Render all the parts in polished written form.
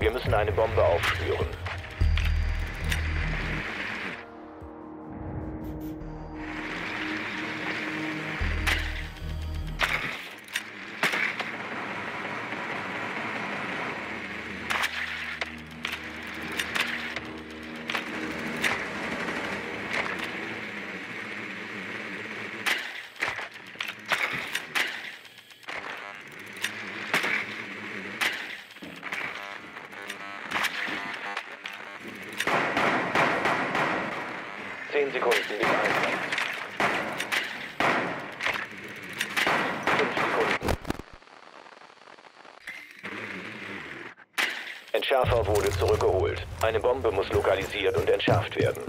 Wir müssen eine Bombe aufspüren. Sekunden bis Einsatz. 5 Sekunden. Entschärfer wurde zurückgeholt. Eine Bombe muss lokalisiert und entschärft werden.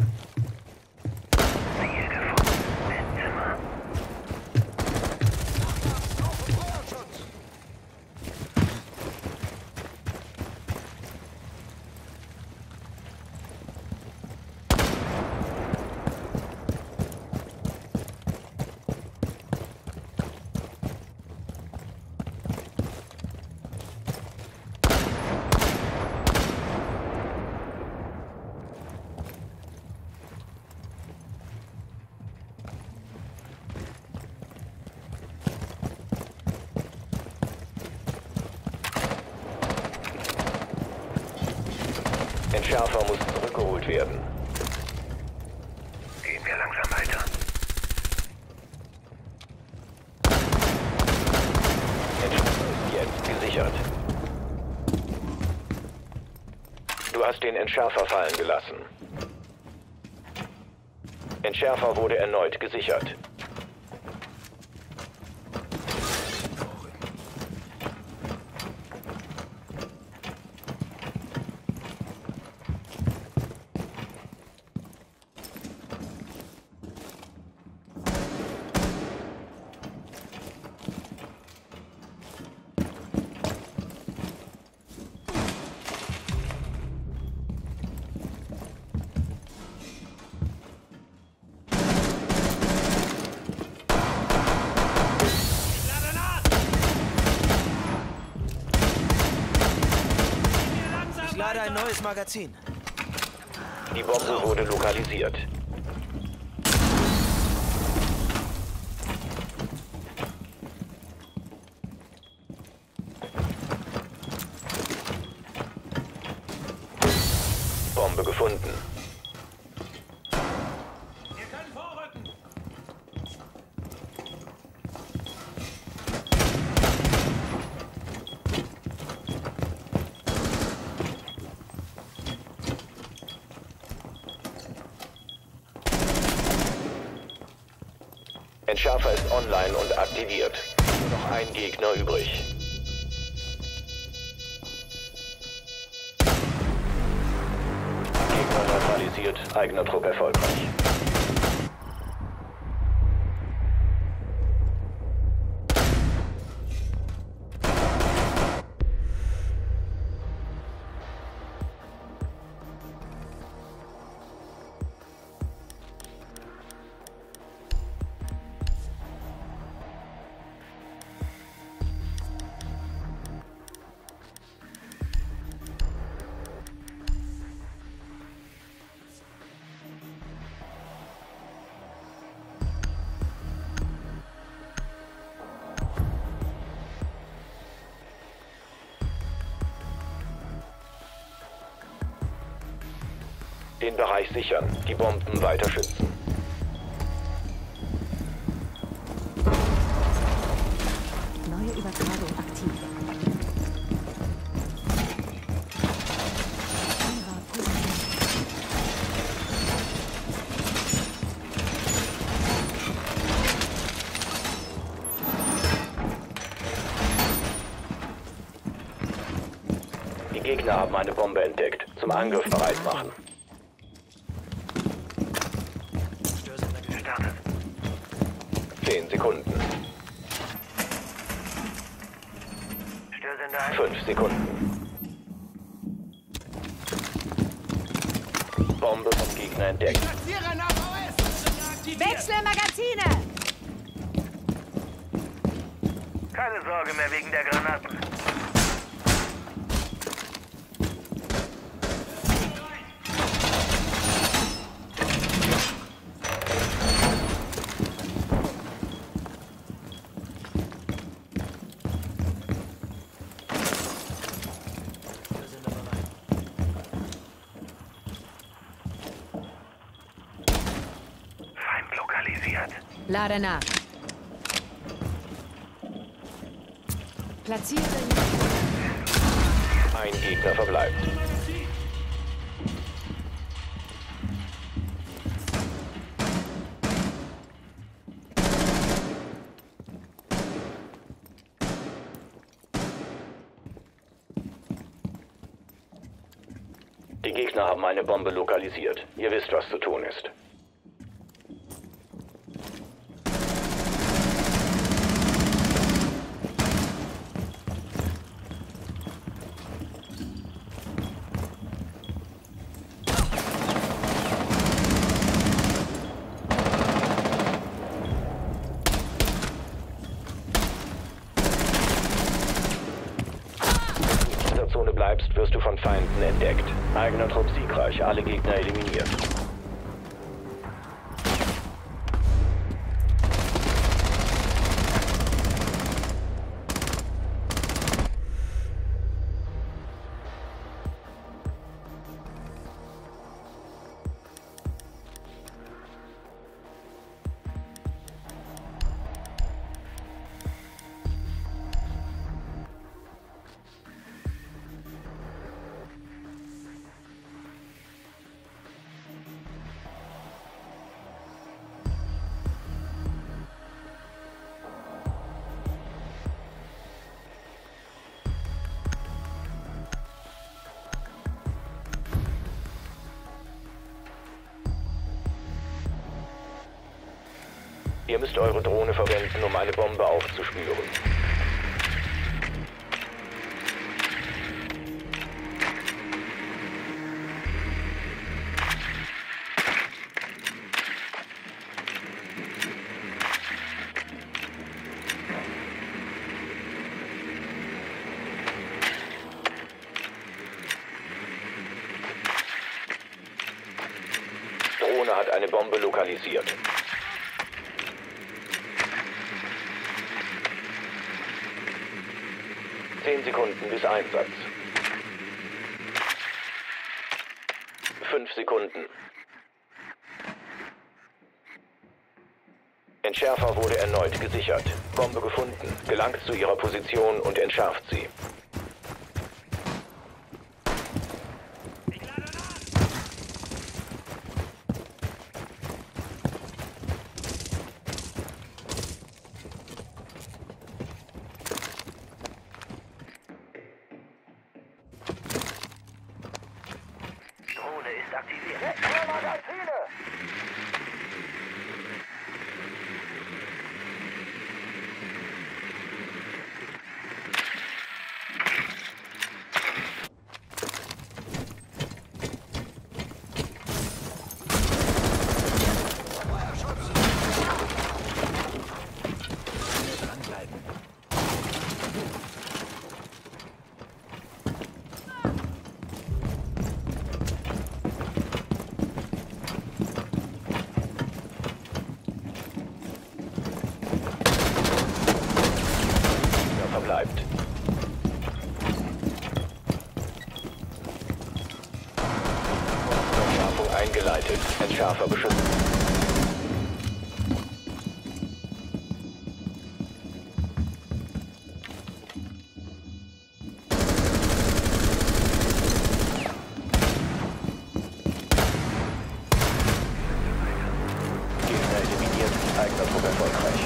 Entschärfer muss zurückgeholt werden. Gehen wir langsam weiter. Entschärfer ist jetzt gesichert. Du hast den Entschärfer fallen gelassen. Entschärfer wurde erneut gesichert. Ich lade ein neues Magazin. Die Bombe wurde lokalisiert. Bombe gefunden. Wir können vorrücken. Entschärfer ist online und aktiviert. Nur noch ein Gegner übrig. Gegner neutralisiert, eigener Trupp erfolgreich. Den Bereich sichern, die Bomben weiter schützen. Neue Übertragung aktiv. Die Gegner haben eine Bombe entdeckt. Zum Angriff bereit machen. 10 Sekunden. 5 Sekunden. Bombe vom Gegner entdeckt. Wechsle Magazine! Keine Sorge mehr wegen der Granaten. Lade nach. Platzieren. Ein Gegner verbleibt. Die Gegner haben eine Bombe lokalisiert. Ihr wisst, was zu tun ist. Wenn du in dieser Zone bleibst, wirst du von Feinden entdeckt. Eigener Trupp siegreich, alle Gegner eliminiert. Ihr müsst eure Drohne verwenden, um eine Bombe aufzuspüren. Drohne hat eine Bombe lokalisiert. Sekunden bis Einsatz. 5 Sekunden. Entschärfer wurde erneut gesichert. Bombe gefunden. Gelangt zu ihrer Position und entschärft sie. Aktiviert. Magazine! Bleibt. Entschärfung eingeleitet. Entschärfer beschützt. Gegner eliminiert. Eigener Trupp erfolgreich.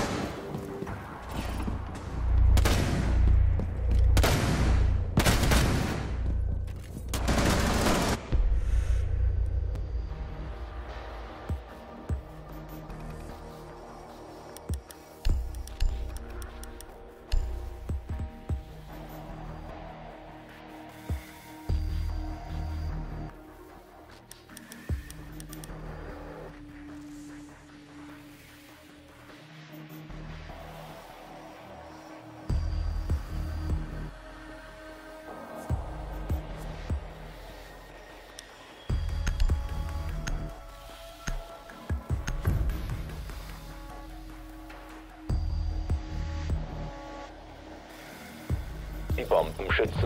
Die Bomben schützen.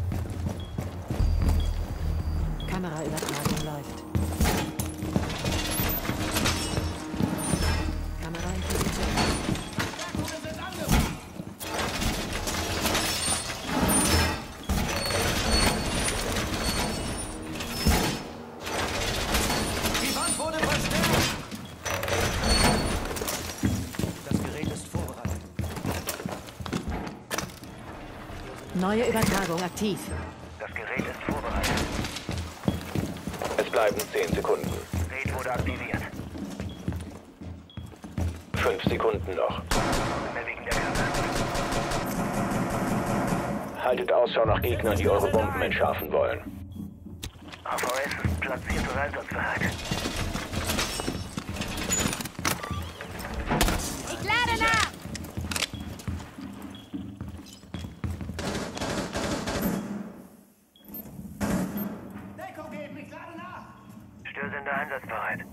Kameraübertragung läuft. Kamera integriert. Neue Übertragung aktiv. Das Gerät ist vorbereitet. Es bleiben 10 Sekunden. Gerät wurde aktiviert. 5 Sekunden noch. Wegen der Kamera. Haltet Ausschau nach Gegnern, die eure Bomben entschärfen wollen. AVS ist platziert und einsatzbereit. Ich lade nach! Deckung geben, ich lade nach! Störsender einsatzbereit.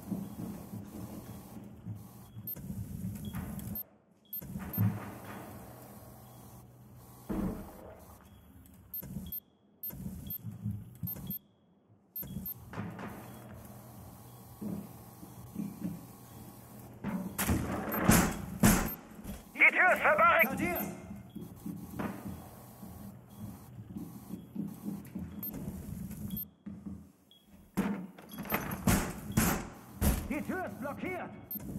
Die Tür ist verbarrikadiert! Die Tür ist blockiert!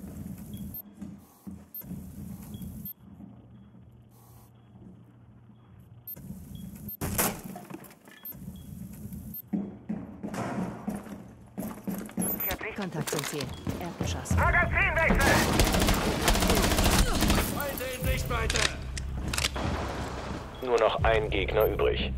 Kontakt zum Ziel. Erdgeschoss. Magazinwechsel! Feinde in Sichtweite! Nur noch ein Gegner übrig.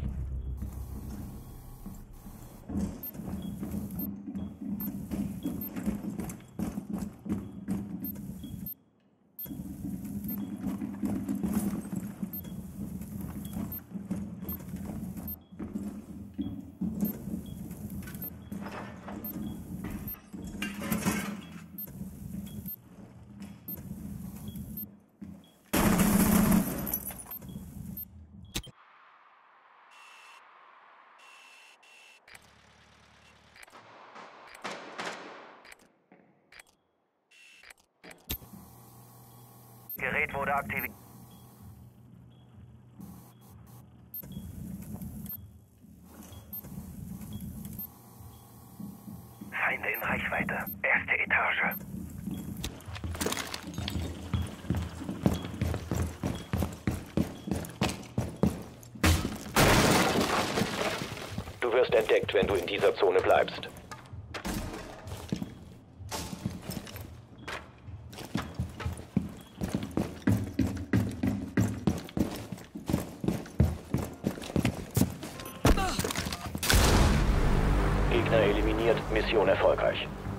Gerät wurde aktiviert. Feinde in Reichweite. Erste Etage. Du wirst entdeckt, wenn du in dieser Zone bleibst. Gegner eliminiert, Mission erfolgreich.